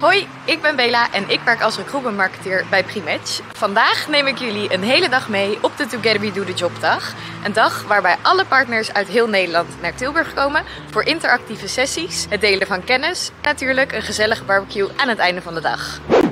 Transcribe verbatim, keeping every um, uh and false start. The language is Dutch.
Hoi, ik ben Bela en ik werk als recruitmentmarketeer bij Primatch. Vandaag neem ik jullie een hele dag mee op de Together We Do The Job dag. Een dag waarbij alle partners uit heel Nederland naar Tilburg komen voor interactieve sessies, het delen van kennis en natuurlijk een gezellige barbecue aan het einde van de dag.